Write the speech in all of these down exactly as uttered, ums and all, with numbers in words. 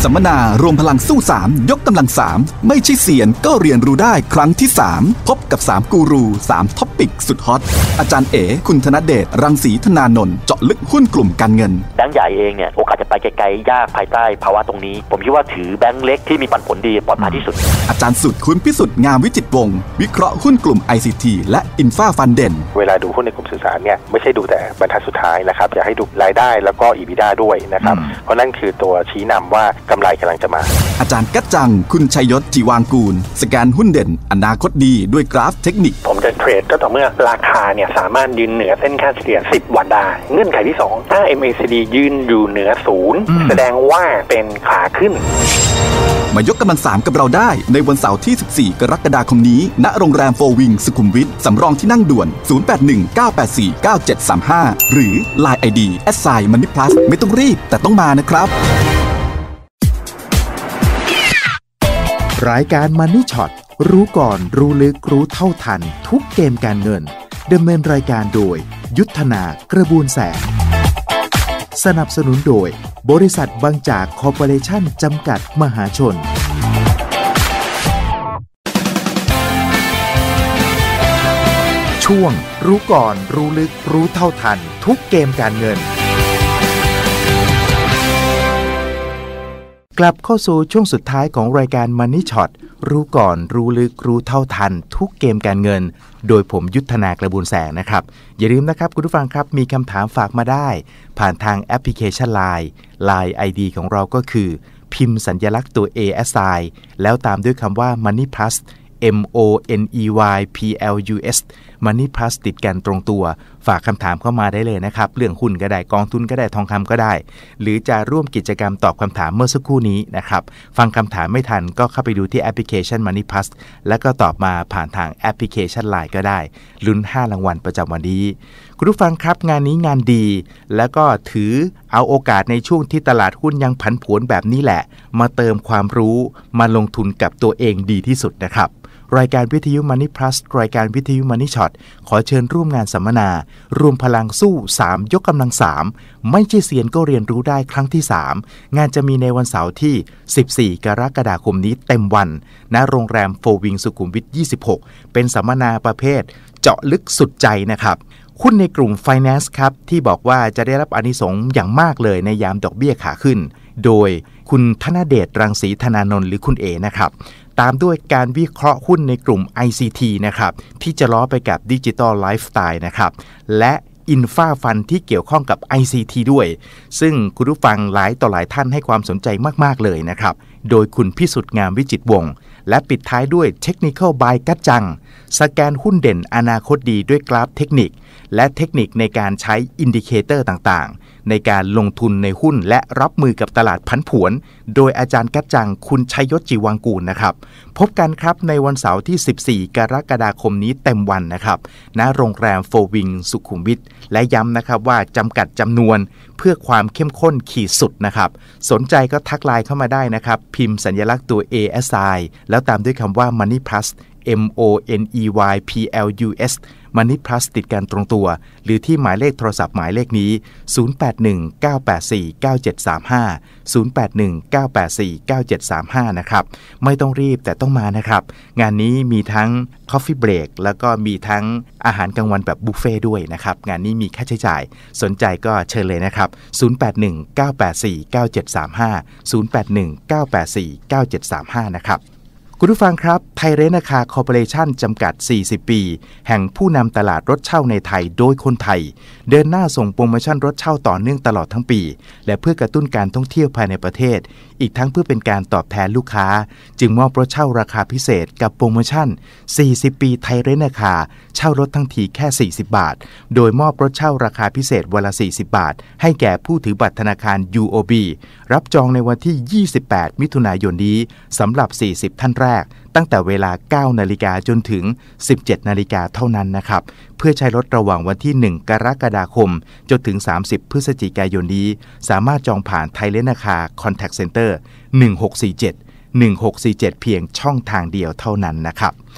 สัมมนารวมพลังสู้สามยกกำลังสามไม่ใช่เสียนก็เรียนรู้ได้ครั้งที่สามพบกับสามกูรูสามท็อปปิกสุดฮอตอาจารย์เอ๋คุณธนเดชรังสีธนานนท์เจาะลึกหุ้นกลุ่มการเงินแบงก์ใหญ่เองเนี่ยโอกาสจะไปไกลๆยากภายใต้ภาวะตรงนี้ผมคิดว่าถือแบงก์เล็กที่มีปันผลดีปลอดภัยที่สุดอาจารย์สุดคุณพิสุทธิ์งามวิจิตรวงศ์วิเคราะห์หุ้นกลุ่ม ไอ ซี ที และอินฟาฟันเด่นเวลาดูหุ้นในกลุ่มสื่อสารเนี่ยไม่ใช่ดูแต่บรรทัดสุดท้ายนะครับอยากให้ดูรายได้แล้วก็ อี บี ดี เอ ด้วยนะครับเพราะนั่นคือตัวชี้นำว่ากำไรกำลังจะมาอาจารย์กัจจังคุณชัยยศจีวางกูลสแกนหุ้นเด่นอนาคตดีด้วยกราฟเทคนิคผมจะเทรดก็ต่อเมื่อราคาเนี่ยสามารถยืนเหนือเส้นค่าเฉลี่ยสิบวันได้เงื่อนไขที่สองถ้า เอ็ม เอ ซี ดี ยืนอยู่เหนือศูนย์แสดงว่าเป็นขาขึ้นมายกกำลังสามกับเราได้ในวันเสาร์ที่สิบสี่กรกฎาคมนี้ณโรงแรมโฟร์วิงสุขุมวิทสำรองที่นั่งด่วนศูนย์ แปด หนึ่ง เก้า แปด สี่ เก้า เจ็ด สาม ห้าหรือ ไลน์ ไอ ดี แอท ไซน์ มันนี่ พลัส ไม่ต้องรีบแต่ต้องมานะครับรายการ Money Shot รู้ก่อนรู้ลึกรู้เท่าทันทุกเกมการเงินดำเนินรายการโดยยุทธนากระบวนแสงสนับสนุนโดยบริษัทบางจากคอร์ปอเรชั่นจำกัดมหาชนช่วงรู้ก่อนรู้ลึกรู้เท่าทันทุกเกมการเงินกลับเข้าสู่ช่วงสุดท้ายของรายการ Money Shot รู้ก่อนรู้ลึกรู้เท่าทันทุกเกมการเงินโดยผมยุทธนากระบวนแสงนะครับอย่าลืมนะครับคุณผู้ฟังครับมีคำถามฝากมาได้ผ่านทางแอปพลิเคชัน ไลน์ ไลน์ ไอ ดี ของเราก็คือพิมพ์สัญลักษณ์ตัว A S I แล้วตามด้วยคำว่า Money Plus M O N E Y P L U S Money Plus ติดกันตรงตัวฝากคำถามเข้ามาได้เลยนะครับเรื่องหุ้นก็ได้กองทุนก็ได้ทองคำก็ได้หรือจะร่วมกิจกรรมตอบคำถามเมื่อสักครู่นี้นะครับฟังคำถามไม่ทันก็เข้าไปดูที่แอปพลิเคชัน Money Plus แล้วก็ตอบมาผ่านทางแอปพลิเคชัน ไลน์ ก็ได้ลุ้นห้ารางวัลประจำวันนี้คุณผู้ฟังครับงานนี้งานดีแล้วก็ถือเอาโอกาสในช่วงที่ตลาดหุ้นยังผันผวนแบบนี้แหละมาเติมความรู้มาลงทุนกับตัวเองดีที่สุดนะครับรายการวิทยุ Money Plus รายการวิทยุ Money Shot ขอเชิญร่วมงานสัมมนารวมพลังสู้สามยกกำลังสามไม่ใช่เซียนก็เรียนรู้ได้ครั้งที่สามงานจะมีในวันเสาร์ที่สิบสี่กรกฎาคมนี้เต็มวันณโรงแรมโฟร์วิงสุขุมวิทยี่สิบหกเป็นสัมมนาประเภทเจาะลึกสุดใจนะครับหุ้นในกลุ่ม Finance ครับที่บอกว่าจะได้รับอานิสงส์อย่างมากเลยในยามดอกเบี้ยขาขึ้นโดยคุณธนเดชรังสีธนานนท์หรือคุณเอนะครับตามด้วยการวิเคราะห์หุ้นในกลุ่ม ไอ ซี ที นะครับที่จะล้อไปกับ Digital Lifestyle นะครับและอินฟาฟันที่เกี่ยวข้องกับ ไอ ซี ที ด้วยซึ่งคุณผู้ฟังหลายต่อหลายท่านให้ความสนใจมากๆเลยนะครับโดยคุณพิสุทธิ์งามวิจิตรวงศ์และปิดท้ายด้วย Technical by กัจจังสแกนหุ้นเด่นอนาคตดีด้วยกราฟเทคนิคและเทคนิคในการใช้อินดิเคเตอร์ต่างๆในการลงทุนในหุ้นและรับมือกับตลาดผันผวนโดยอาจารย์กัจจังคุณชัยยศจีวังกูลนะครับพบกันครับในวันเสาร์ที่สิบสี่กรกฎาคมนี้เต็มวันนะครับณโรงแรมโฟร์วิงสุขุมวิทและย้ำนะครับว่าจำกัดจำนวนเพื่อความเข้มข้นขีดสุดนะครับสนใจก็ทักไลน์เข้ามาได้นะครับพิมพ์สัญลักษณ์ตัว A S I แล้วตามด้วยคำว่า Money Plus M O N E Y P L U S Money Plus ติดกันตรงตัวหรือที่หมายเลขโทรศัพท์หมายเลขนี้ศูนย์ แปด หนึ่ง เก้า แปด สี่ เก้า เจ็ด สาม ห้า ศูนย์ แปด หนึ่ง เก้า แปด สี่ เก้า เจ็ด สาม ห้านะครับไม่ต้องรีบแต่ต้องมานะครับงานนี้มีทั้ง Coffee Break แล้วก็มีทั้งอาหารกลางวันแบบบุฟเฟ่ด้วยนะครับงานนี้มีค่าใช้จ่ายสนใจก็เชิญเลยนะครับศูนย์ แปด หนึ่ง เก้า แปด สี่ เก้า เจ็ด สาม ห้า ศูนย์ แปด หนึ่ง เก้า แปด สี่ เก้า เจ็ด สาม ห้านะครับคุณผู้ฟังครับไทยเรนท์คาร์คอร์ปอเรชั่นจำกัดสี่สิบปีแห่งผู้นำตลาดรถเช่าในไทยโดยคนไทยเดินหน้าส่งโปรโมชั่นรถเช่าต่อเนื่องตลอดทั้งปีและเพื่อกระตุ้นการท่องเที่ยวภายในประเทศอีกทั้งเพื่อเป็นการตอบแทนลูกค้าจึงมอบรถเช่าราคาพิเศษกับโปรโมชั่นสี่สิบปีไทยเรนท์คาร์เช่ารถทั้งทีแค่สี่สิบบาทโดยมอบรถเช่าราคาพิเศษวันละสี่สิบบาทให้แก่ผู้ถือบัตรธนาคาร ยู โอ บี รับจองในวันที่ยี่สิบแปดมิถุนายนนี้สำหรับสี่สิบท่านแรกตั้งแต่เวลา เก้านาฬิกาจนถึง สิบเจ็ดนาฬิกาเท่านั้นนะครับเพื่อใช้รถระหว่างวันที่หนึ่งกรกฎาคมจนถึงสามสิบพฤศจิกายนนี้สามารถจองผ่านไทยเรนท์คาร์คอนแทคเซ็นเตอร์หนึ่งหกสี่เจ็ด หนึ่งหกสี่เจ็ดเพียงช่องทางเดียวเท่านั้นนะครับ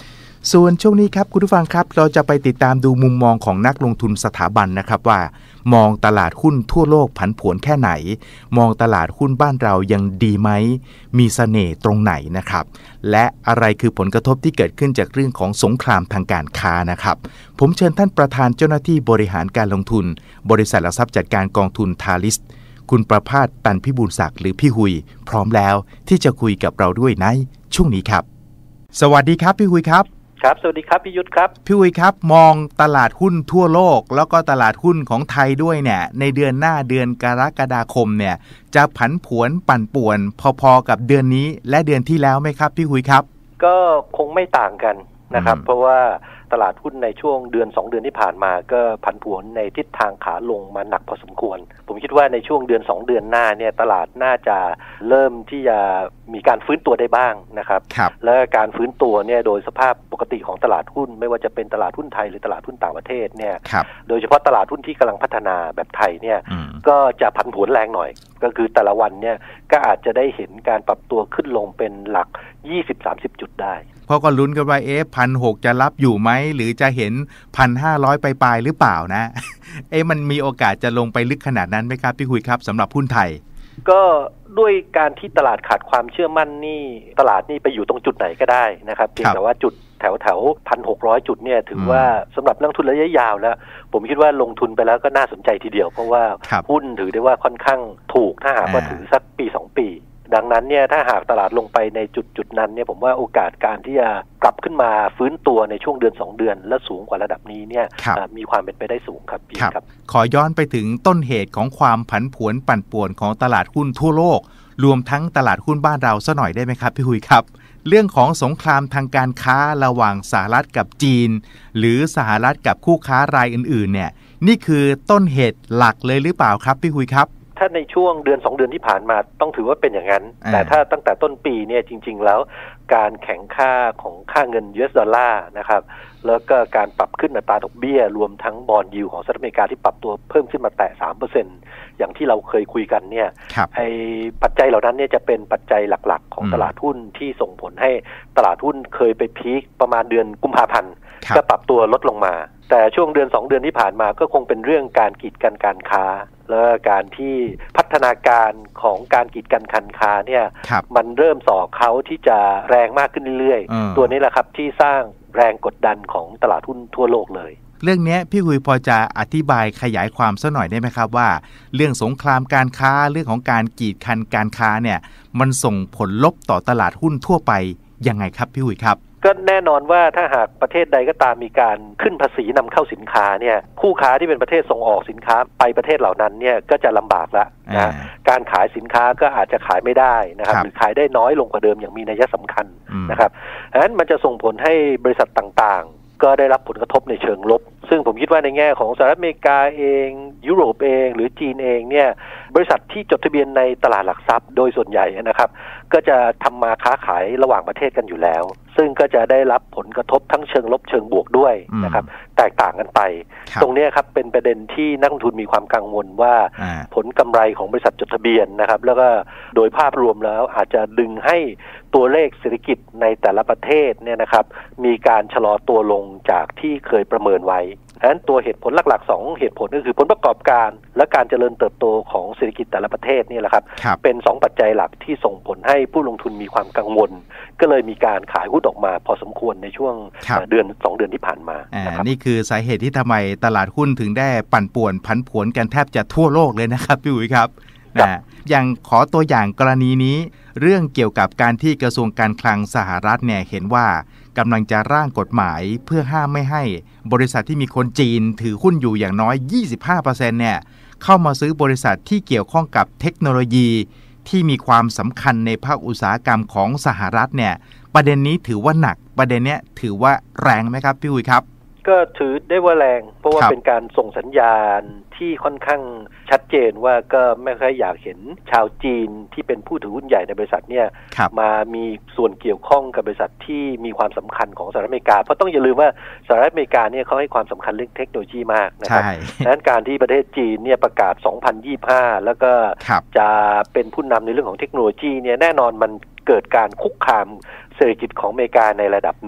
ส่วนช่วงนี้ครับคุณผู้ฟังครับเราจะไปติดตามดูมุมมองของนักลงทุนสถาบันนะครับว่ามองตลาดหุ้นทั่วโลกผันผวนแค่ไหนมองตลาดหุ้นบ้านเรายังดีไหมมีเสน่ห์ตรงไหนนะครับและอะไรคือผลกระทบที่เกิดขึ้นจากเรื่องของสงครามทางการค้านะครับผมเชิญท่านประธานเจ้าหน้าที่บริหารการลงทุนบริษัทหลักทรัพย์จัดการกองทุนทาลิสคุณประภาส ตันพิบูลศักดิ์หรือพี่หุยพร้อมแล้วที่จะคุยกับเราด้วยในช่วงนี้ครับสวัสดีครับพี่หุยครับครับสวัสดีครับพี่ยุทธครับพี่หุยครับมองตลาดหุ้นทั่วโลกแล้วก็ตลาดหุ้นของไทยด้วยเนี่ยในเดือนหน้าเดือนกรกฎาคมเนี่ยจะผันผวนปั่นป่วนพอๆกับเดือนนี้และเดือนที่แล้วไหมครับพี่หุยครับก็คงไม่ต่างกันนะครับเพราะว่าตลาดหุ้นในช่วงเดือนสองเดือนที่ผ่านมาก็ผันผวนในทิศทางขาลงมาหนักพอสมควรผมคิดว่าในช่วงเดือนสองเดือนหน้าเนี่ยตลาดน่าจะเริ่มที่จะมีการฟื้นตัวได้บ้างนะครับและการฟื้นตัวเนี่ยโดยสภาพปกติของตลาดหุ้นไม่ว่าจะเป็นตลาดหุ้นไทยหรือตลาดหุ้นต่างประเทศเนี่ยโดยเฉพาะตลาดหุ้นที่กำลังพัฒนาแบบไทยเนี่ยก็จะผันผวนแรงหน่อยก็คือแต่ละวันเนี่ยก็อาจจะได้เห็นการปรับตัวขึ้นลงเป็นหลัก ยี่สิบถึงสามสิบ จุดได้เพราะก็ลุ้นกันว่าเอ๊ะพันหกจะรับอยู่ไหมหรือจะเห็นพันห้าร้อยปลายๆหรือเปล่านะ เอ๊ะมันมีโอกาสจะลงไปลึกขนาดนั้นไหมครับพี่คุยครับสำหรับหุ้นไทยก็ด้วยการที่ตลาดขาดความเชื่อมั่นนี่ตลาดนี่ไปอยู่ตรงจุดไหนก็ได้นะครับเพียงแต่ว่าจุดแถวแถวพันหกร้อยจุดเนี่ยถือว่าสำหรับนักทุนระยะยาวแล้วผมคิดว่าลงทุนไปแล้วก็น่าสนใจทีเดียวเพราะว่าหุ้นถือได้ว่าค่อนข้างถูกถ้าหากว่าถือสักปีสองปีดังนั้นเนี่ยถ้าหากตลาดลงไปในจุดจุดนั้นเนี่ยผมว่าโอกาสการที่จะกลับขึ้นมาฟื้นตัวในช่วงเดือนสองเดือนและสูงกว่าระดับนี้เนี่ยมีความเป็นไปได้สูงครับพี่ครับขอย้อนไปถึงต้นเหตุของความผันผวนปั่นป่วนของตลาดหุ้นทั่วโลกรวมทั้งตลาดหุ้นบ้านเราซะหน่อยได้ไหมครับพี่หุยครับเรื่องของสงครามทางการค้าระหว่างสหรัฐกับจีนหรือสหรัฐกับคู่ค้ารายอื่นๆเนี่ยนี่คือต้นเหตุหลักเลยหรือเปล่าครับพี่หุยครับถ้าในช่วงเดือนสองเดือนที่ผ่านมาต้องถือว่าเป็นอย่างนั้นแต่ถ้าตั้งแต่ต้นปีเนี่ยจริงๆแล้วการแข่งค่าของค่าเงิน ยู เอส ดอลลาร์นะครับแล้วก็การปรับขึ้นอัตราดอกเบี้ยรวมทั้งบอนด์ยิลด์ของสหรัฐอเมริกาที่ปรับตัวเพิ่มขึ้นมาแตะ สามเปอร์เซ็นต์ อย่างที่เราเคยคุยกันเนี่ยไอ้ปัจจัยเหล่านั้นเนี่ยจะเป็นปัจจัยหลักๆของตลาดหุ้นที่ส่งผลให้ตลาดหุ้นเคยไปพีคประมาณเดือนกุมภาพันธ์ก็ปรับตัวลดลงมาแต่ช่วงเดือนสองเดือนที่ผ่านมาก็คงเป็นเรื่องการกีดกันการค้าและการที่พัฒนาการของการกีดกันการค้าเนี่ยมันเริ่มส่อเขาที่จะแรงมากขึ้นเรื่อยๆตัวนี้แหละครับที่สร้างแรงกดดันของตลาดหุ้นทั่วโลกเลยเรื่องนี้พี่หุยพอจะอธิบายขยายความสักหน่อยได้ไหมครับว่าเรื่องสงครามการค้าเรื่องของการกีดกันการค้าเนี่ยมันส่งผลลบต่อตลาดหุ้นทั่วไปยังไงครับพี่หุยครับก็แน่นอนว่าถ้าหากประเทศใดก็ตามมีการขึ้นภาษีนำเข้าสินค้าเนี่ยคู่ค้าที่เป็นประเทศส่งออกสินค้าไปประเทศเหล่านั้นเนี่ยก็จะลำบากละนะการขายสินค้าก็อาจจะขายไม่ได้นะครับหรือขายได้น้อยลงกว่าเดิมอย่างมีนัยสำคัญนะครับดังนั้นมันจะส่งผลให้บริษัทต่างๆก็ได้รับผลกระทบในเชิงลบซึ่งผมคิดว่าในแง่ของสหรัฐอเมริกาเองยุโรปเองหรือจีนเองเนี่ยบริษัทที่จดทะเบียนในตลาดหลักทรัพย์โดยส่วนใหญ่นะครับก็จะทำมาค้าขายระหว่างประเทศกันอยู่แล้วซึ่งก็จะได้รับผลกระทบทั้งเชิงลบเชิงบวกด้วยนะครับแตกต่างกันไปตรงนี้ครับเป็นประเด็นที่นักลงทุนมีความกังวลว่าผลกำไรของบริษัทจดทะเบียนนะครับแล้วก็โดยภาพรวมแล้วอาจจะดึงให้ตัวเลขเศรษฐกิจในแต่ละประเทศเนี่ยนะครับมีการชะลอตัวลงจากที่เคยประเมินไว้ฉะนั้นตัวเหตุผลหลักๆสองเหตุผลก็คือผลประกอบการและการเจริญเติบโตของเศรษฐกิจแต่ละประเทศนี่แหละครับเป็นสองปัจจัยหลักที่ส่งผลให้ผู้ลงทุนมีความกังวลก็เลยมีการขายหุ้นออกมาพอสมควรในช่วงเดือนสองเดือนที่ผ่านมานะครับนี่คือสาเหตุที่ทำไมตลาดหุ้นถึงได้ปั่นป่วนผันผวนกันแทบจะทั่วโลกเลยนะครับพี่อุ๋ยครับนะอย่างขอตัวอย่างกรณีนี้เรื่องเกี่ยวกับการที่กระทรวงการคลังสหรัฐเนี่ยเห็นว่ากำลังจะร่างกฎหมายเพื่อห้ามไม่ให้บริษัทที่มีคนจีนถือหุ้นอยู่อย่างน้อย ยี่สิบห้าเปอร์เซ็นต์ เนี่ยเข้ามาซื้อบริษัทที่เกี่ยวข้องกับเทคโนโลยีที่มีความสำคัญในภาคอุตสาหกรรมของสหรัฐเนี่ยประเด็นนี้ถือว่าหนักประเด็นเนี้ยถือว่าแรงไหมครับพี่อุ๋ยครับก็ถือได้ว่าแรงเพราะว่าเป็นการส่งสัญญาณที่ค่อนข้างชัดเจนว่าก็ไม่ค่อยอยากเห็นชาวจีนที่เป็นผู้ถือหุ้นใหญ่ในบริษัทเนี่ยมามีส่วนเกี่ยวข้องกับบริษัทที่มีความสำคัญของสหรัฐอเมริกาเพราะต้องอย่าลืมว่าสหรัฐอเมริกาเนี่ยเขาให้ความสำคัญเรื่องเทคโนโลยีมากนะครับดังนั้นการที่ประเทศจีนเนี่ยประกาศสองพันยี่สิบห้าแล้วก็จะเป็นผู้นำในเรื่องของเทคโนโลยีเนี่ยแน่นอนมันเกิดการคุกคามเศรษฐกิจของอเมริกาในระดับหนึ่ง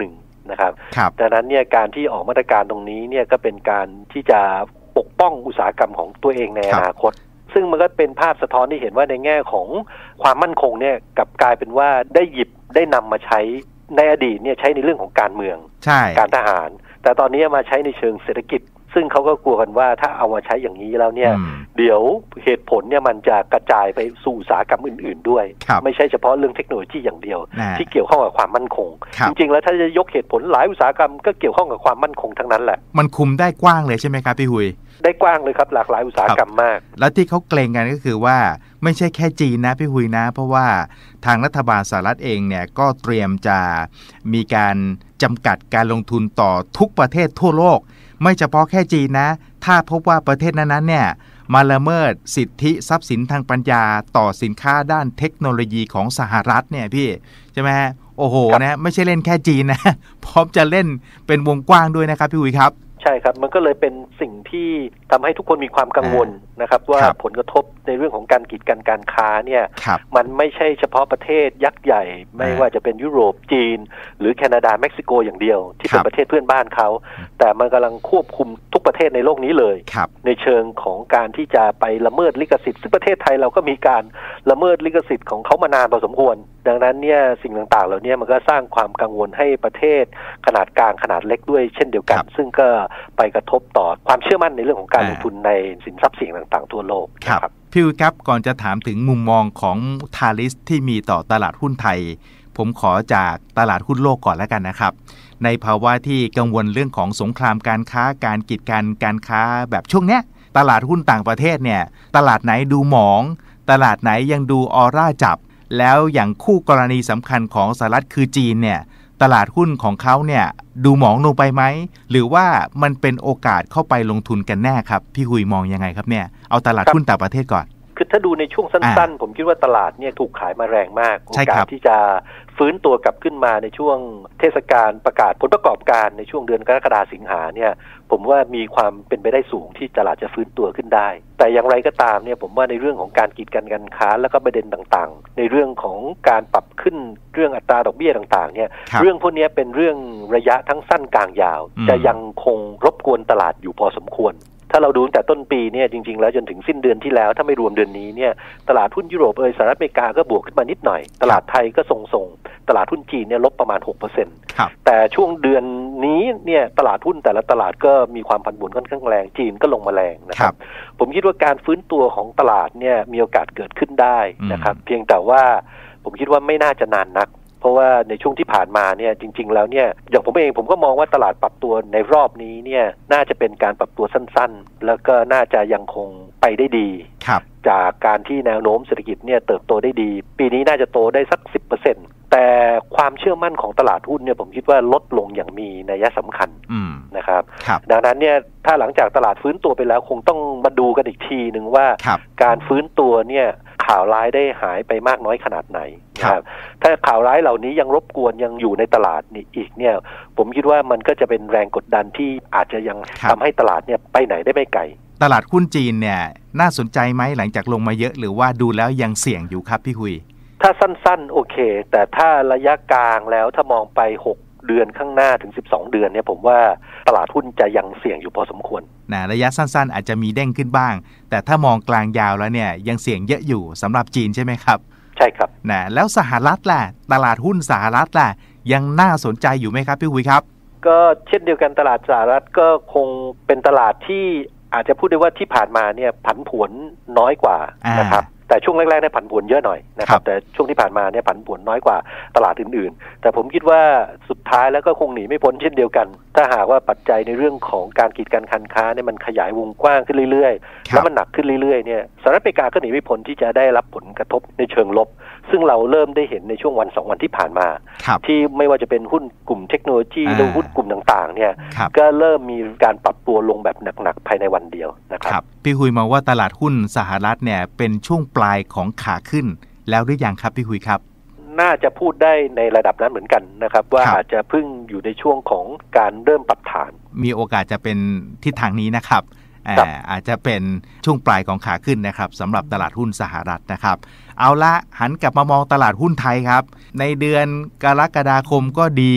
นะครับครับดังนั้นเนี่ยการที่ออกมาตรการตรงนี้เนี่ยก็เป็นการที่จะปกป้องอุตสาหกรรมของตัวเองในอนาคตซึ่งมันก็เป็นภาพสะท้อนที่เห็นว่าในแง่ของความมั่นคงเนี่ยกลับกลายเป็นว่าได้หยิบได้นำมาใช้ในอดีตเนี่ยใช้ในเรื่องของการเมืองการทหารแต่ตอนนี้มาใช้ในเชิงเศรษฐกิจซึ่งเขาก็กลัวกันว่าถ้าเอามาใช้อย่างนี้แล้วเนี่ยเดี๋ยวเหตุผลเนี่ยมันจะกระจายไปสู่อุตสาหกรรมอื่นๆด้วยไม่ใช่เฉพาะเรื่องเทคโนโลยีอย่างเดียวที่เกี่ยวข้องกับความมั่นคงจริงๆแล้วถ้าจะยกเหตุผลหลายอุตสาหกรรมก็เกี่ยวข้องกับความมั่นคงทั้งนั้นแหละมันคุมได้กว้างเลยใช่ไหมครับพี่หุยได้กว้างเลยครับหลากหลายอุตสาหกรรมมากแล้วที่เขาเกรงกันก็คือว่าไม่ใช่แค่จีนนะพี่หุยนะเพราะว่าทางรัฐบาลสหรัฐเองเนี่ยก็เตรียมจะมีการจำกัดการลงทุนต่อทุกประเทศทั่วโลกไม่เฉพาะแค่จีนนะถ้าพบว่าประเทศนั้นๆเนี่ยมาละเมิดสิทธิทรัพย์สินทางปัญญาต่อสินค้าด้านเทคโนโลยีของสหรัฐเนี่ยพี่ใช่ไหมฮะโอ้โหนะไม่ใช่เล่นแค่จีนนะพร้อมจะเล่นเป็นวงกว้างด้วยนะครับพี่หุยครับใช่ครับมันก็เลยเป็นสิ่งที่ทำให้ทุกคนมีความกังวลนะครับว่าผลกระทบในเรื่องของการกีดกันการค้าเนี่ยมันไม่ใช่เฉพาะประเทศยักษ์ใหญ่ไม่ว่าจะเป็นยุโรปจีนหรือแคนาดาเม็กซิโกอย่างเดียวที่เป็นประเทศเพื่อนบ้านเขาแต่มันกำลังควบคุมทุกประเทศในโลกนี้เลยในเชิงของการที่จะไปละเมิดลิขสิทธิ์ซึ่งประเทศไทยเราก็มีการละเมิดลิขสิทธิ์ของเขามานานพอสมควรดังนั้นเนี่ยสิ่งต่างๆเหล่านี้มันก็สร้างความกังวลให้ประเทศขนาดกลางขนาดเล็กด้วยเช่นเดียวกันซึ่งก็ไปกระทบต่อความเชื่อมั่นในเรื่องของการลงทุนในสินทรัพย์เสี่ยงต่างๆทั่วโลกครับพี่วิวครับก่อนจะถามถึงมุมมองของทาริสที่มีต่อตลาดหุ้นไทยผมขอจากตลาดหุ้นโลกก่อนแล้วกันนะครับในภาวะที่กังวลเรื่องของสงครามการค้าการกีดกันการค้าแบบช่วงเนี้ยตลาดหุ้นต่างประเทศเนี่ยตลาดไหนดูหมองตลาดไหนยังดูออร่าจับแล้วอย่างคู่กรณีสำคัญของสหรัฐคือจีนเนี่ยตลาดหุ้นของเขาเนี่ยดูหมองลงไปไหมหรือว่ามันเป็นโอกาสเข้าไปลงทุนกันแน่ครับพี่หุยมองยังไงครับเนี่ยเอาตลาดหุ้นต่างประเทศก่อนคือถ้าดูในช่วงสั้นๆผมคิดว่าตลาดเนี่ยถูกขายมาแรงมากโอกาสที่จะฟื้นตัวกลับขึ้นมาในช่วงเทศกาลประกาศผลประกอบการในช่วงเดือนกรกฎาคมสิงหาเนี่ยผมว่ามีความเป็นไปได้สูงที่ตลาดจะฟื้นตัวขึ้นได้แต่อย่างไรก็ตามเนี่ยผมว่าในเรื่องของการกีดกันการค้าแล้วก็ประเด็นต่างๆในเรื่องของการปรับขึ้นเรื่องอัตราดอกเบี้ยต่างๆเนี่ยเรื่องพวกนี้เป็นเรื่องระยะทั้งสั้นกลางยาวจะยังคงรบกวนตลาดอยู่พอสมควรถ้าเราดูตั้งแต่ต้นปีเนี่ยจริงๆแล้วจนถึงสิ้นเดือนที่แล้วถ้าไม่รวมเดือนนี้เนี่ยตลาดหุ้นยุโรปเอยสหรัฐอเมริกาก็บวกขึ้นมานิดหน่อยตลาดไทยก็ทรงๆตลาดหุ้นจีนเนี่ยลบประมาณ หกเปอร์เซ็นต์ แต่ช่วงเดือนนี้เนี่ยตลาดหุ้นแต่ละตลาดก็มีความผันผวนค่อนข้างแรงจีนก็ลงมาแรงนะครับผมคิดว่าการฟื้นตัวของตลาดเนี่ยมีโอกาสเกิดขึ้นได้นะครับเพียงแต่ว่าผมคิดว่าไม่น่าจะนานนักเพราะว่าในช่วงที่ผ่านมาเนี่ยจริงๆแล้วเนี่ยอย่างผมเองผมก็มองว่าตลาดปรับตัวในรอบนี้เนี่ยน่าจะเป็นการปรับตัวสั้นๆแล้วก็น่าจะยังคงไปได้ดีจากการที่แนวโน้มเศรษฐกิจเนี่ยเติบโตได้ดีปีนี้น่าจะโตได้สัก สิบเปอร์เซ็นต์ แต่ความเชื่อมั่นของตลาดหุ้นเนี่ยผมคิดว่าลดลงอย่างมีนัยสำคัญนะครับดังนั้นเนี่ยถ้าหลังจากตลาดฟื้นตัวไปแล้วคงต้องมาดูกันอีกทีนึงว่าการฟื้นตัวเนี่ยข่าวร้ายได้หายไปมากน้อยขนาดไหนนะครับถ้าข่าวร้ายเหล่านี้ยังรบกวนยังอยู่ในตลาดนี่อีกเนี่ยผมคิดว่ามันก็จะเป็นแรงกดดันที่อาจจะยังทำให้ตลาดเนี่ยไปไหนได้ไม่ไกลตลาดหุ้นจีนเนี่ยน่าสนใจไหมหลังจากลงมาเยอะหรือว่าดูแล้วยังเสี่ยงอยู่ครับพี่หุยถ้าสั้นๆโอเคแต่ถ้าระยะกลางแล้วถ้ามองไปหกเดือนข้างหน้าถึงสิบสองเดือนเนี่ยผมว่าตลาดหุ้นจะยังเสี่ยงอยู่พอสมควรนะระยะสั้นๆอาจจะมีเด้งขึ้นบ้างแต่ถ้ามองกลางยาวแล้วเนี่ยยังเสี่ยงเยอะอยู่สำหรับจีนใช่ไหมครับใช่ครับนะแล้วสหรัฐล่ะตลาดหุ้นสหรัฐล่ะยังน่าสนใจอยู่ไหมครับพี่หุยครับก็เช่นเดียวกันตลาดสหรัฐก็คงเป็นตลาดที่อาจจะพูดได้ว่าที่ผ่านมาเนี่ยผันผวนน้อยกว่านะครับแต่ช่วงแรกๆเนี่ยผันผวนเยอะหน่อยนะครับแต่ช่วงที่ผ่านมาเนี่ยผันผวนน้อยกว่าตลาดอื่นๆแต่ผมคิดว่าสุดท้ายแล้วก็คงหนีไม่พ้นเช่นเดียวกันถ้าหากว่าปัจจัยในเรื่องของการกีดกันการค้าเนี่ยมันขยายวงกว้างขึ้นเรื่อยๆแล้วมันหนักขึ้นเรื่อยๆเนี่ยสหรัฐอเมริกาก็หนีไม่พ้นที่จะได้รับผลกระทบในเชิงลบซึ่งเราเริ่มได้เห็นในช่วงวันสองวันที่ผ่านมาที่ไม่ว่าจะเป็นหุ้นกลุ่มเทคโนโลยีหรือหุ้นกลุ่มต่างๆเนี่ยก็เริ่มมีการปรับตัวลงแบบหนักๆภายในวันเดียวนะครับพี่หุยมองว่าตลาดหุ้นสหรัฐเนี่ยเป็นช่วงปลายของขาขึ้นแล้วหรือยังครับพี่หุยครับน่าจะพูดได้ในระดับนั้นเหมือนกันนะครับว่าอาจจะเพิ่งอยู่ในช่วงของการเริ่มปรับฐานมีโอกาสจะเป็นทิศทางนี้นะครับอาจจะเป็นช่วงปลายของขาขึ้นนะครับสำหรับตลาดหุ้นสหรัฐนะครับเอาละหันกลับมามองตลาดหุ้นไทยครับในเดือนกรกฎาคมก็ดี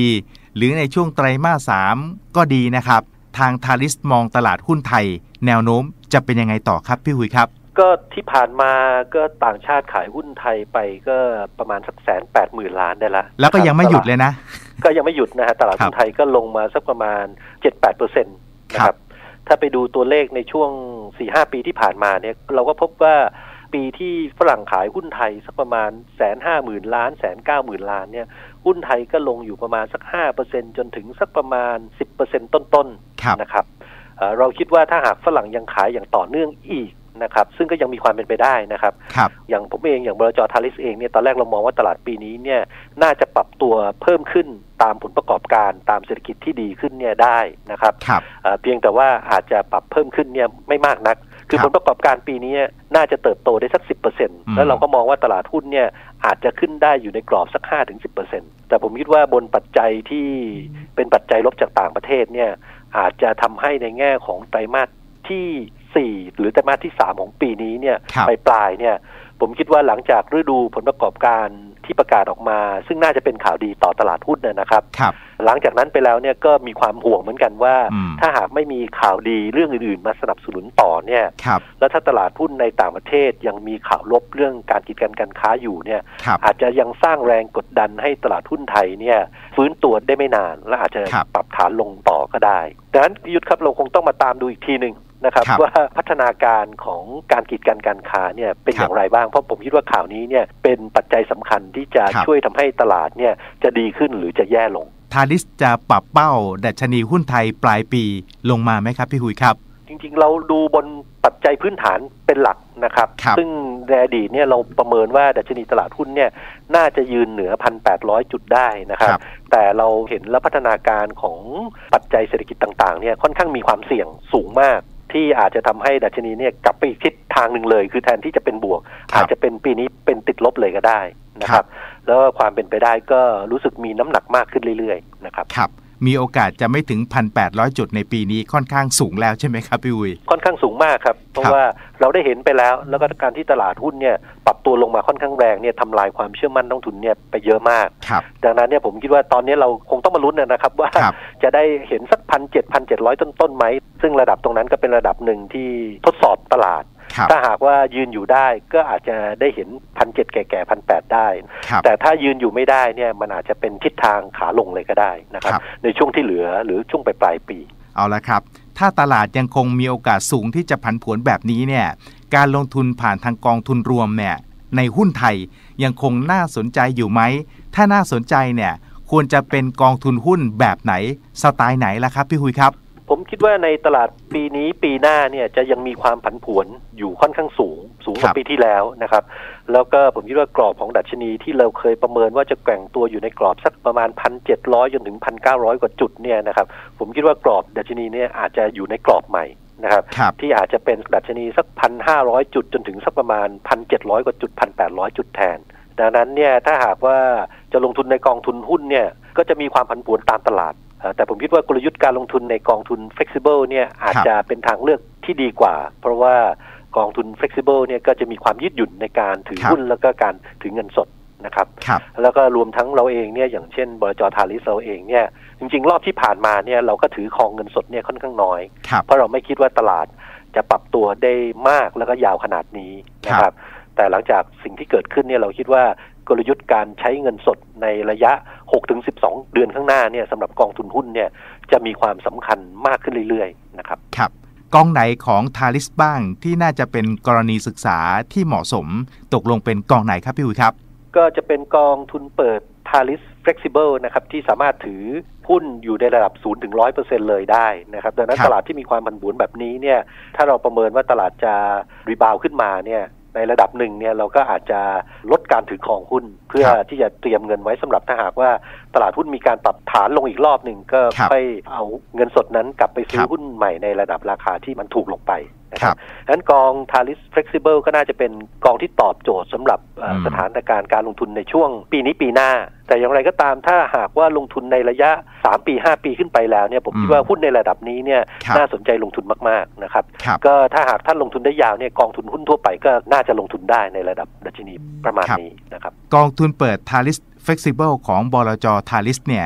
หรือในช่วงไตรมาสสามก็ดีนะครับทางทาริสมองตลาดหุ้นไทยแนวโน้มจะเป็นยังไงต่อครับพี่หุยครับก็ที่ผ่านมาก็ต่างชาติขายหุ้นไทยไปก็ประมาณสักแสนแปดหมื่นล้านได้ละแล้วก็ยังไม่หยุดเลยนะก็ยังไม่หยุดนะฮะตลาดหุ้นไทยก็ลงมาสักประมาณ เจ็ดถึงแปดเปอร์เซ็นต์ นะครับถ้าไปดูตัวเลขในช่วง สี่ถึงห้า ปีที่ผ่านมาเนี่ยเราก็พบว่าปีที่ฝรั่งขายหุ้นไทยสักประมาณ หนึ่งแสนห้าหมื่น ล้าน หนึ่งแสนเก้าหมื่น ล้านเนี่ยหุ้นไทยก็ลงอยู่ประมาณสัก ห้าเปอร์เซ็นต์ จนถึงสักประมาณ สิบเปอร์เซ็นต์ ต้นๆนะครับเราคิดว่าถ้าหากฝรั่งยังขายอย่างต่อเนื่องอีกนะครับซึ่งก็ยังมีความเป็นไปได้นะครับอย่างผมเองอย่างบลจ.ทาริสเองเนี่ยตอนแรกเรามองว่าตลาดปีนี้เนี่ยน่าจะปรับตัวเพิ่มขึ้นตามผลประกอบการตามเศรษฐกิจที่ดีขึ้นเนี่ยได้นะครับเพียงแต่ว่าอาจจะปรับเพิ่มขึ้นเนี่ยไม่มากนักคือผลประกอบการปีนี้น่าจะเติบโตได้สัก สิบเปอร์เซ็นต์ แล้วเราก็มองว่าตลาดหุ้นเนี่ยอาจจะขึ้นได้อยู่ในกรอบสัก ห้าถึงสิบเปอร์เซ็นต์ แต่ผมคิดว่าบนปัจจัยที่เป็นปัจจัยลบจากต่างประเทศเนี่ยอาจจะทำให้ในแง่ของไตรมาสที่สี่หรือไตรมาสที่สามของปีนี้เนี่ยไปปลายเนี่ยผมคิดว่าหลังจากฤดูผลประกอบการที่ประกาศออกมาซึ่งน่าจะเป็นข่าวดีต่อตลาดหุ้นนะครับหลังจากนั้นไปแล้วเนี่ยก็มีความห่วงเหมือนกันว่าถ้าหากไม่มีข่าวดีเรื่องอื่นๆมาสนับสนุนต่อเนี่ยแล้วถ้าตลาดหุ้นในต่างประเทศยังมีข่าวลบเรื่องการกีดกันการค้าอยู่เนี่ยอาจจะยังสร้างแรงกดดันให้ตลาดหุ้นไทยเนี่ยฟื้นตัวได้ไม่นานและอาจจะปรับฐานลงต่อก็ได้ดังนั้นยุทธครับเราคงต้องมาตามดูอีกทีนึงนะครับว่าพัฒนาการของการกีดกันการค้าเนี่ยเป็นอย่างไรบ้างเพราะผมคิดว่าข่าวนี้เนี่ยเป็นปัจจัยสำคัญที่จะช่วยทำให้ตลาดเนี่ยจะดีขึ้นหรือจะแย่ลงทาริสจะปรับเป้าดัชนีหุ้นไทยปลายปีลงมาไหมครับพี่หุยครับจริงๆเราดูบนปัจจัยพื้นฐานเป็นหลักนะครับซึ่งในอดีตเนี่ยเราประเมินว่าดัชนีตลาดหุ้นเนี่ยน่าจะยืนเหนือ หนึ่งพันแปดร้อย จุดได้นะครับแต่เราเห็นแล้วพัฒนาการของปัจจัยเศรษฐกิจต่างๆเนี่ยค่อนข้างมีความเสี่ยงสูงมากที่อาจจะทำให้ดัชนีเนี่ยกลับไปอีกทิศทางหนึ่งเลยคือแทนที่จะเป็นบวกอาจจะเป็นปีนี้เป็นติดลบเลยก็ได้นะครับแล้วความเป็นไปได้ก็รู้สึกมีน้ำหนักมากขึ้นเรื่อยๆนะครับครับมีโอกาสจะไม่ถึง หนึ่งพันแปดร้อย จุดในปีนี้ค่อนข้างสูงแล้วใช่ไหมครับพี่อุ๋ยค่อนข้างสูงมากครับเพราะว่าเราได้เห็นไปแล้วแล้วก็การที่ตลาดหุ้นเนี่ยปรับตัวลงมาค่อนข้างแรงเนี่ยทำลายความเชื่อมั่นนักลงทุนเนี่ยไปเยอะมากดังนั้นเนี่ยผมคิดว่าตอนนี้เราคงต้องมาลุ้นนะครับว่าจะได้เห็นสัก หนึ่งพันเจ็ดร้อย หนึ่งพันเจ็ดร้อย ต้นๆไหมซึ่งระดับตรงนั้นก็เป็นระดับหนึ่งที่ทดสอบตลาดถ้าหากว่ายืนอยู่ได้ก็อาจจะได้เห็น หนึ่งพันเจ็ดร้อย แก่ๆ หนึ่งพันแปดร้อย ได้แต่ถ้ายืนอยู่ไม่ได้เนี่ยมันอาจจะเป็นทิศทางขาลงเลยก็ได้นะครับในช่วงที่เหลือหรือช่วงปลายปีเอาละครับถ้าตลาดยังคงมีโอกาสสูงที่จะผันผวนแบบนี้เนี่ยการลงทุนผ่านทางกองทุนรวมเนี่ยในหุ้นไทยยังคงน่าสนใจอยู่ไหมถ้าน่าสนใจเนี่ยควรจะเป็นกองทุนหุ้นแบบไหนสไตล์ไหนล่ะครับพี่หุยครับผมคิดว่าในตลาดปีนี้ปีหน้าเนี่ยจะยังมีความผันผวนอยู่ค่อนข้างสูงสูงกว่าปีที่แล้วนะครับแล้วก็ผมคิดว่ากรอบของดัชนีที่เราเคยประเมินว่าจะแกว่งตัวอยู่ในกรอบสักประมาณ หนึ่งพันเจ็ดร้อย จนถึง หนึ่งพันเก้าร้อย กว่าจุดเนี่ยนะครับผมคิดว่ากรอบดัชนีเนี่ยอาจจะอยู่ในกรอบใหม่นะครับที่อาจจะเป็นดัชนีสัก หนึ่งพันห้าร้อย จุดจนถึงสักประมาณ หนึ่งพันเจ็ดร้อย กว่าจุด หนึ่งพันแปดร้อย จุดแทนดังนั้นเนี่ยถ้าหากว่าจะลงทุนในกองทุนหุ้นเนี่ยก็จะมีความผันผวนตามตลาดแต่ผมคิดว่ากลยุทธ์การลงทุนในกองทุน flexible เนี่ยอาจจะเป็นทางเลือกที่ดีกว่าเพราะว่ากองทุน flexible เนี่ยก็จะมีความยืดหยุ่นในการถือหุ้นแล้วก็การถือเงินสดนะครับแล้วก็รวมทั้งเราเองเนี่ยอย่างเช่นบลจ.ทาริสเราเองเนี่ยจริงๆรอบที่ผ่านมาเนี่ยเราก็ถือครองเงินสดเนี่ยค่อนข้างน้อยเพราะเราไม่คิดว่าตลาดจะปรับตัวได้มากแล้วก็ยาวขนาดนี้นะครับแต่หลังจากสิ่งที่เกิดขึ้นเนี่ยเราคิดว่ากลยุทธ์การใช้เงินสดในระยะ หกถึงสิบสอง เดือนข้างหน้าเนี่ยสำหรับกองทุนหุ้นเนี่ยจะมีความสำคัญมากขึ้นเรื่อยๆนะครับครับกองไหนของทาริสบ้างที่น่าจะเป็นกรณีศึกษาที่เหมาะสมตกลงเป็นกองไหนครับพี่อุ๋ยครับก็จะเป็นกองทุนเปิด Thalis Flexible นะครับที่สามารถถือหุ้นอยู่ในระดับ ศูนย์ถึงหนึ่งร้อยเปอร์เซ็นต์ เลยได้นะครับดังนั้นตลาดที่มีความผันผวนแบบนี้เนี่ยถ้าเราประเมินว่าตลาดจะรีบาวขึ้นมาเนี่ยในระดับหนึ่งเนี่ยเราก็อาจจะลดการถือครองหุ้นเพื่อที่จะเตรียมเงินไว้สำหรับถ้าหากว่าตลาดหุ้นมีการปรับฐานลงอีกรอบหนึ่งก็ไปเอาเงินสดนั้นกลับไปซื้อหุ้นใหม่ในระดับราคาที่มันถูกลงไปนะครับดังนั้นกอง Thalis Flexible ก็น่าจะเป็นกองที่ตอบโจทย์สำหรับสถานการณ์การลงทุนในช่วงปีนี้ปีหน้าแต่อย่างไรก็ตามถ้าหากว่าลงทุนในระยะสามปีห้าปีขึ้นไปแล้วเนี่ยผมคิดว่าหุ้นในระดับนี้เนี่ยน่าสนใจลงทุนมากๆนะครับก็ถ้าหากท่านลงทุนได้ยาวเนี่ยกองทุนหุ้นทั่วไปก็น่าจะลงทุนได้ในระดับดัชนีประมาณนี้นะครับกองทุนเปิด Thalis Flexible ของบลจ. Thalis เนี่ย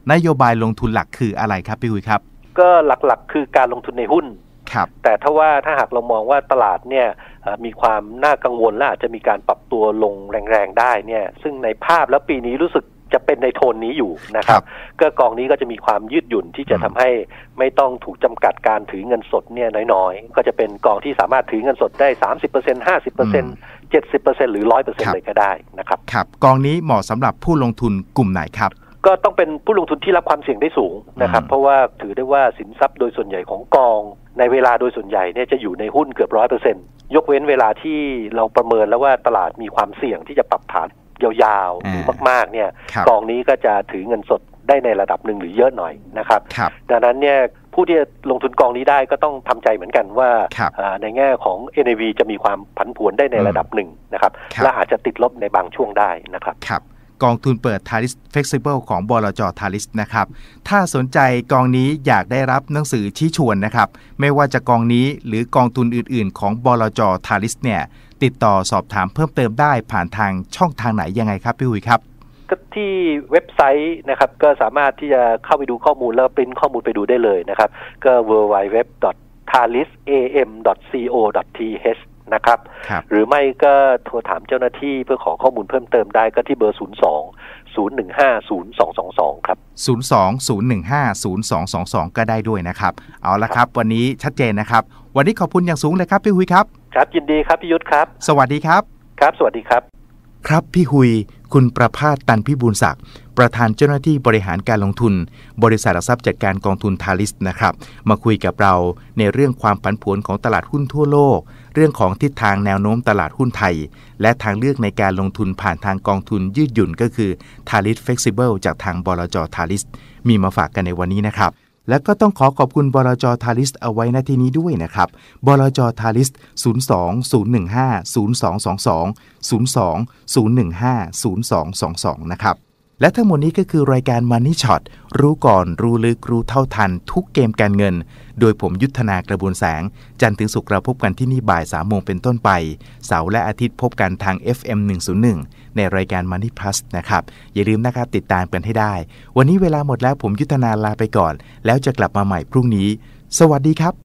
นโยบายลงทุนหลักคืออะไรครับพี่หุยครับก็หลักๆคือการลงทุนในหุ้นครับแต่ถ้าว่าถ้าหากเรามองว่าตลาดเนี่ยมีความน่ากังวลและอาจจะมีการปรับตัวลงแรงๆได้เนี่ยซึ่งในภาพแล้วปีนี้รู้สึกจะเป็นในโทนนี้อยู่นะครับก็กองนี้ก็จะมีความยืดหยุ่นที่จะทำให้ไม่ต้องถูกจำกัดการถือเงินสดเนี่ยน้อยๆก็จะเป็นกองที่สามารถถือเงินสดได้ สามสิบเปอร์เซ็นต์ ห้าสิบเปอร์เซ็นต์ เจ็ดสิบเปอร์เซ็นต์ หรือ หนึ่งร้อยเปอร์เซ็นต์ เลยก็ได้นะครับครับกองนี้เหมาะสำหรับผู้ลงทุนกลุ่มไหนครับก็ต้องเป็นผู้ลงทุนที่รับความเสี่ยงได้สูงนะครับเพราะว่าถือได้ว่าสินทรัพย์โดยส่วนใหญ่ของกองในเวลาโดยส่วนใหญ่เนี่ยจะอยู่ในหุ้นเกือบ ร้อยเปอร์เซ็นต์ ยกเว้นเวลาที่เราประเมินแล้วว่าตลาดมีความเสี่ยงที่จะปรับฐานยาวๆหรือมากๆเนี่ยกองนี้ก็จะถือเงินสดได้ในระดับหนึ่งหรือเยอะหน่อยนะครับดังนั้นเนี่ยผู้ที่ลงทุนกองนี้ได้ก็ต้องทำใจเหมือนกันว่าในแง่ของ เอ็น เอ วี จะมีความผันผวนได้ในระดับหนึ่งนะครับและอาจจะติดลบในบางช่วงได้นะครับกองทุนเปิด Thalys Flexible ของบลจ. Thalys นะครับถ้าสนใจกองนี้อยากได้รับหนังสือชี้ชวนนะครับไม่ว่าจะกองนี้หรือกองทุนอื่นๆของบลจ. Thalys เนี่ยติดต่อสอบถามเพิ่มเติมได้ผ่านทางช่องทางไหนยังไงครับพี่หุยครับก็ที่เว็บไซต์นะครับก็สามารถที่จะเข้าไปดูข้อมูลแล้วปริ้นข้อมูลไปดูได้เลยนะครับก็ ดับเบิลยู ดับเบิลยู ดับเบิลยู ดอท ทาลิส เอ เอ็ม ดอท ซี โอ ดอท ที เอช นะครับหรือไม่ก็โทรถามเจ้าหน้าที่เพื่อขอข้อมูลเพิ่มเติมได้ก็ที่เบอร์ศูนย์ สอง ศูนย์ หนึ่ง ห้า ศูนย์ สอง สอง สองครับศูนย์ สอง ศูนย์ หนึ่ง ห้า ศูนย์ สอง สอง สองก็ได้ด้วยนะครับเอาละครับวันนี้ชัดเจนนะครับวันนี้ขอบคุณอย่างสูงเลยครับพี่หุยครับครับยินดีครับพี่ยุทธครับสวัสดีครับครับสวัสดีครับครับพี่หุยคุณประภาสตันพิบูลศักดิ์ประธานเจ้าหน้าที่บริหารการลงทุนบริษัทหลักทรัพย์จัดการกองทุน Thalys นะครับมาคุยกับเราในเรื่องความผันผวนของตลาดหุ้นทั่วโลกเรื่องของทิศทางแนวโน้มตลาดหุ้นไทยและทางเลือกในการลงทุนผ่านทางกองทุนยืดหยุ่นก็คือ Thalys Flexible จากทางบลจ. Thalys มีมาฝากกันในวันนี้นะครับและก็ต้องขอขอบคุณบลจ. Thalys เอาไว้ณที่นี้ด้วยนะครับบลจ. Thalys ศูนย์ สอง ศูนย์ หนึ่ง ห้า ศูนย์ สอง สอง สอง ศูนย์ สอง ศูนย์ หนึ่ง ห้า ศูนย์ สอง สอง สองนะครับและทั้งหมดนี้ก็คือรายการ Money Shot รู้ก่อนรู้ลึกรู้เท่าทันทุกเกมการเงินโดยผมยุทธนากระบวนแสงจันทร์ถึงศุกร์เราพบกันที่นี่บ่ายสามโมงเป็นต้นไปเสาร์และอาทิตย์พบกันทาง เอฟ เอ็ม หนึ่ง ศูนย์ หนึ่ง ในรายการ Money Plus นะครับอย่าลืมนะครับติดตามกันให้ได้วันนี้เวลาหมดแล้วผมยุทธนาลาไปก่อนแล้วจะกลับมาใหม่พรุ่งนี้สวัสดีครับ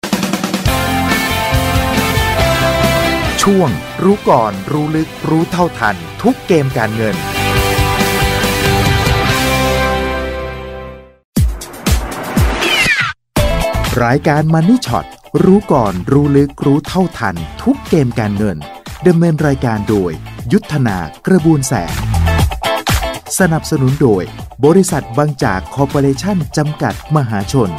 ช่วงรู้ก่อนรู้ลึกรู้เท่าทันทุกเกมการเงินรายการ Money Shot รู้ก่อนรู้ลึกรู้เท่าทันทุกเกมการเงินดำเนินรายการโดยยุทธนากระบวนแสงสนับสนุนโดยบริษัทบางจากคอร์ปอเรชั่นจำกัดมหาชน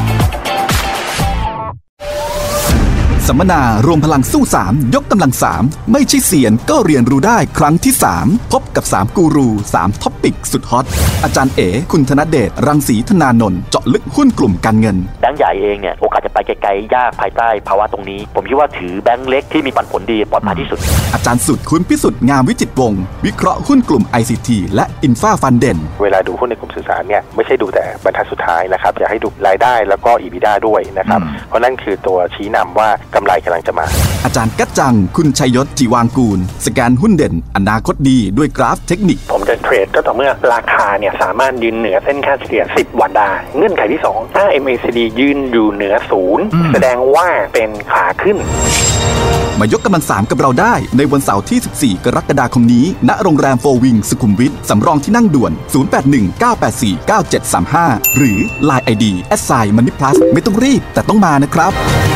สัมมนารวมพลังสู้สามยกกำลังสามไม่ใช่เสียนก็เรียนรู้ได้ครั้งที่สามพบกับสามกูรูสามท็อปปิกสุดฮอตอาจารย์เอ๋คุณธนเดชรังสีธนานนท์เจาะลึกหุ้นกลุ่มการเงินแบงก์ใหญ่เองเนี่ยโอกาสจะไปไกลๆยากภายใต้ภาวะตรงนี้ผมคิดว่าถือแบงก์เล็กที่มีปันผลดีปลอดภัยที่สุดอาจารย์สุดคุณพิสุทธิ์งามวิจิตรวงศ์วิเคราะห์หุ้นกลุ่ม ไอ ซี ที และอินฟาฟันเด่นเวลาดูหุ้นในกลุ่มสื่อสารเนี่ยไม่ใช่ดูแต่บรรทัดสุดท้ายนะครับอยากให้ดูรายได้แล้วก็ อี บี ดี เอ ด้วยนะครับเพราะนั่นคือตัวชี้นำว่ากำไรกำลังจะมาอาจารย์กัจจังคุณชัยยศจิวางกูลสแกนหุ้นเด่นอนาคตดีด้วยกราฟเทคนิคผมจะเทรดก็ต่อเมื่อราคาเนี่ยสามารถยืนเหนือเส้นค่าเฉลี่ยสิบวันได้เงื่อนไขที่สองถ้า เอ็ม เอ ซี ดี ยืนอยู่เหนือศูนย์แสดงว่าเป็นขาขึ้นมายกกำลังสามกับเราได้ในวันเสาร์ที่สิบสี่กรกฎาคมนี้ณโรงแรมโฟร์วิงสุขุมวิทสำรองที่นั่งด่วนศูนย์ แปด หนึ่ง เก้า แปด สี่ เก้า เจ็ด สาม ห้าหรือ ไลน์ ไอ ดี แอท ไซน์ Money Plus ไม่ต้องรีบแต่ต้องมานะครับ